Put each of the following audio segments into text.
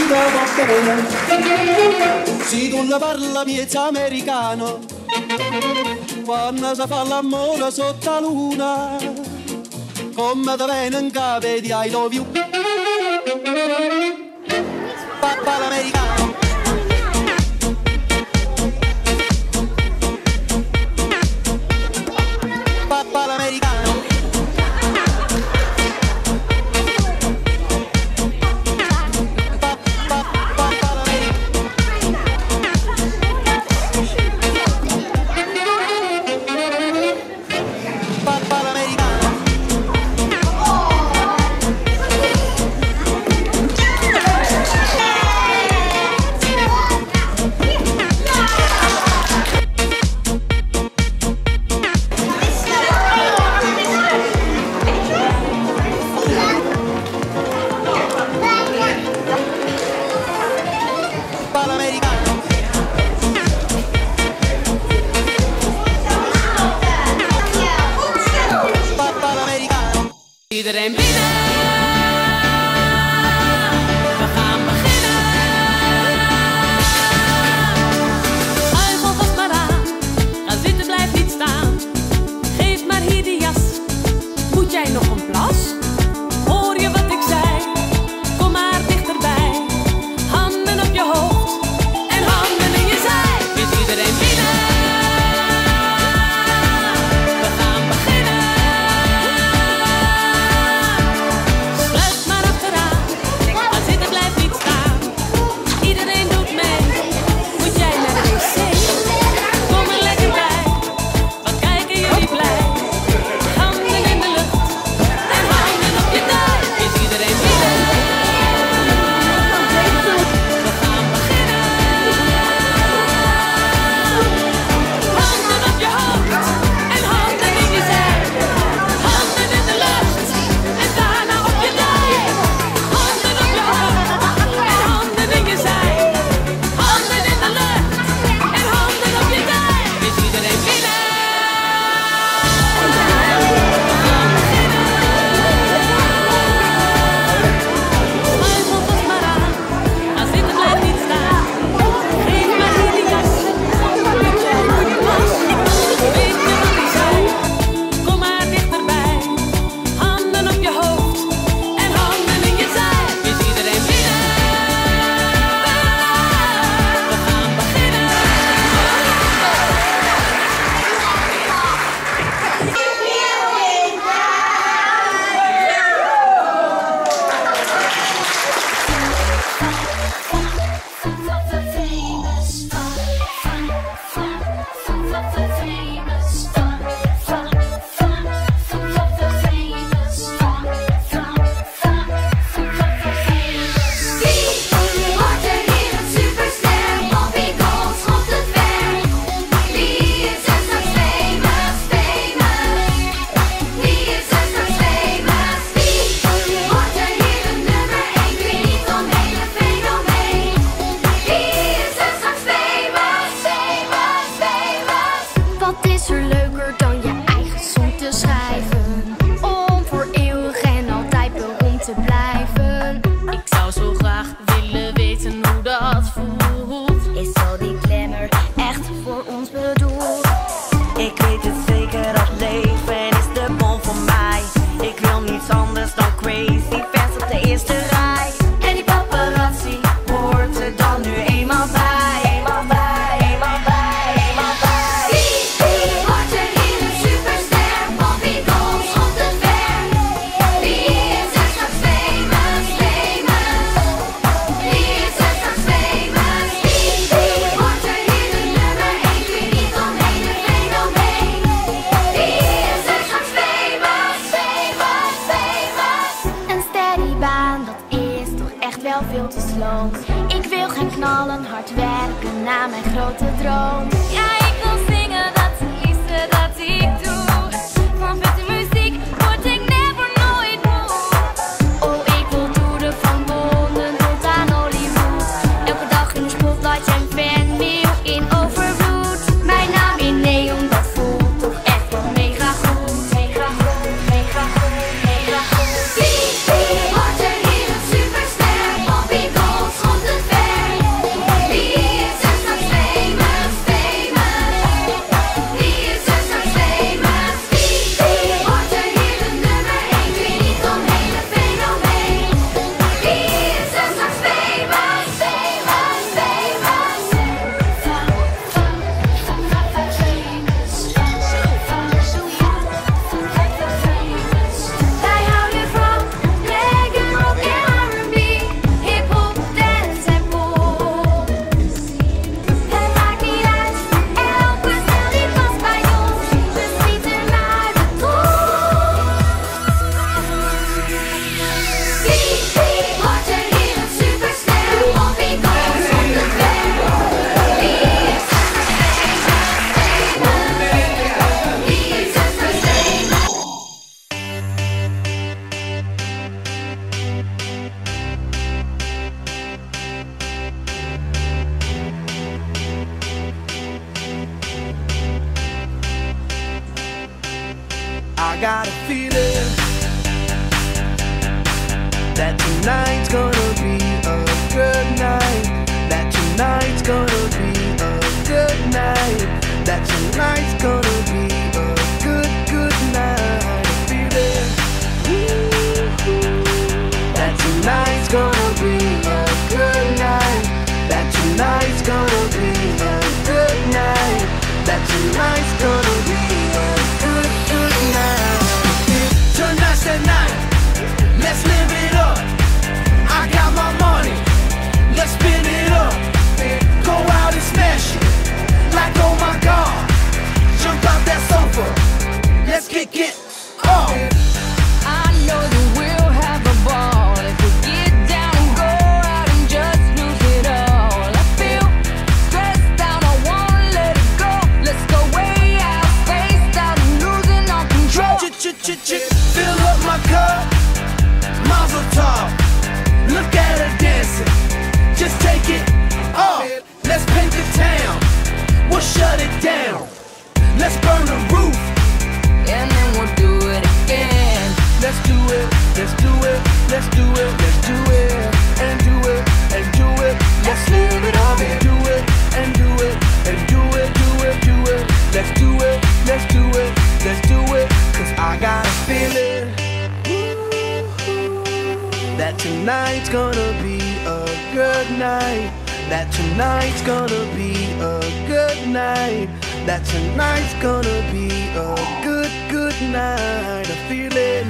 vita va bene. Se tu ne parla miezza americano, quando si fa l'amore sotto la luna, come te viene in capo di I love you. Papà l'americano. Papà l'americano. Iedereen binnen, we gaan beginnen. Schuif alvast maar aan, ga zitten, blijf niet staan. Geef maar hier de jas, moet jij nog een plas? Hoor je wat ik zei? Kom maar dichterbij. Handen op je hoofd en handen in je zij. Is iedereen binnen? Ik wil gaan knallen, hard werken naar mijn grote droom. Ja, ik wil zingen, dat is het dat ik doe. Van vette muziek word ik never nooit moe. Oh, ik wil toeren van Londen tot aan Hollywood. Elke dag in de spotlight en fanmail in overvloed. Mijn naam in neon, dat voelt toch echt wel mega goed. Mega goed, mega goed, mega goed. Wie wordt er hier een superster? Bobby Gold. got a feeling that tonight's gonna be a good night. That tonight's gonna be a good night. That tonight's gonna be a good, good night. A feeling that tonight's gonna be a good night. That tonight's gonna be a good night. That tonight's gonna be a good, good night. Tonight's the night. Let's live it up. I got my money. Let's spin it up. Go out and smash it. Like oh my God. Jump out that sofa. Let's kick it off. I know that we'll have a ball if we get down and go out and just lose it all. I feel stressed out, I wanna let it go. Let's go way out, spaced out and losing all control. Fill up my cup, Mazel tov. Look at her dancing, just take it off. Let's paint the town, we'll shut it down. Let's burn the roof, And then we'll do it again. let's do it, let's do it, let's do it, let's do it, and do it, and do it. Let's live it up and do it, and do it, and do it, do it, do it. Let's do it, let's do it, let's do it. Cause I got a feeling that tonight's gonna be a good night. That tonight's gonna be a good night. That tonight's gonna be a good, good night. A feeling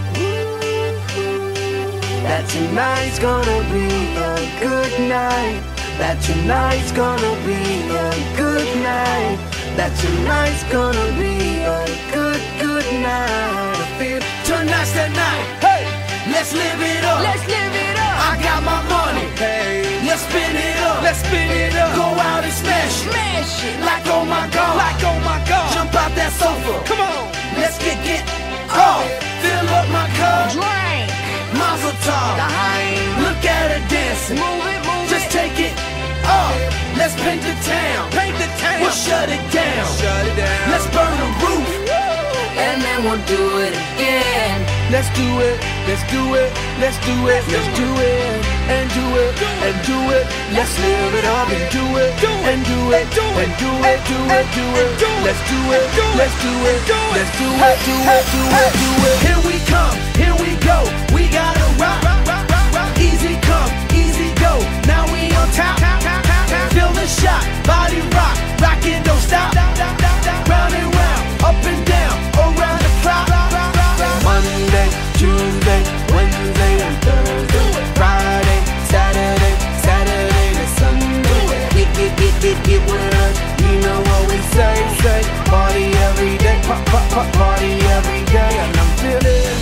that tonight's gonna be a good night. That tonight's gonna be a good night. That tonight's gonna be a good, good night. I feel tonight's the night. Hey, let's live it up. Let's live it up. I got my money. Hey, let's spin it up. Let's spin it up. Go out and smash it. Smash it. Like oh my God. Like oh my God. Jump out that sofa. Come on. Let's kick it off. Fill up my cup. Drink. Mazel tov. Look at her dancing. Move it, move Just it. take it off. Let's paint the town. Paint the town. We'll shut it down. Shut it down. Let's burn the roof. And then we'll do it again. Let's do it. Let's do it. Let's do it. Let's do it. And do it. And do it. Let's live it up and do it. And do it. And do it. Do it. Do it. Let's do it. Let's do it. Let's do it. Do it. Do it. Do it. Here we come. Here we go. We gotta rock. Easy come. Easy go. Now we on top. Feel the shot. Body rock. Rockin', don't stop. Round and round. Up and down. Around the clock. Monday, Tuesday, Wednesday, and Thursday. Friday, Saturday, Saturday to Sunday. Get with us. You know what we say. Party every day. Party every day. And I'm feeling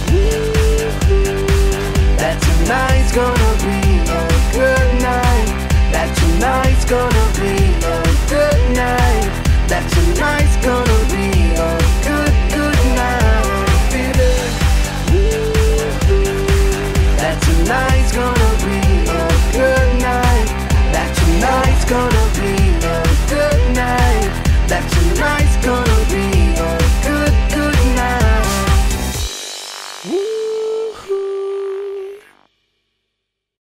that tonight's gonna be a good night. That tonight's gonna be a good night. That tonight's gonna be a good, good night. Feeling that tonight's gonna be a good night. That tonight's gonna be a good night. That tonight's gonna be a good, good night.